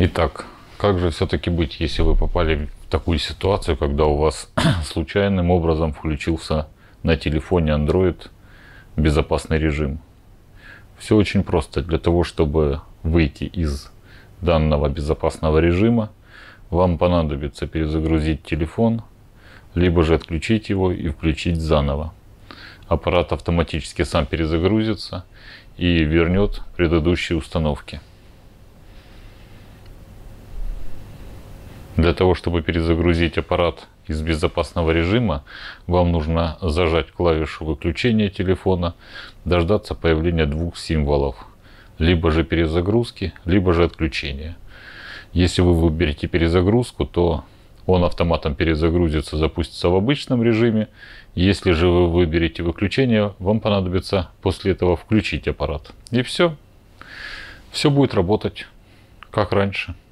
Итак, как же все-таки быть, если вы попали в такую ситуацию, когда у вас случайным образом включился на телефоне Android безопасный режим? Все очень просто. Для того, чтобы выйти из данного безопасного режима, вам понадобится перезагрузить телефон, либо же отключить его и включить заново. Аппарат автоматически сам перезагрузится и вернет предыдущие установки. Для того, чтобы перезагрузить аппарат из безопасного режима, вам нужно зажать клавишу выключения телефона, дождаться появления двух символов, либо же перезагрузки, либо же отключения. Если вы выберете перезагрузку, то он автоматом перезагрузится, запустится в обычном режиме. Если же вы выберете выключение, вам понадобится после этого включить аппарат. И все. Все будет работать как раньше.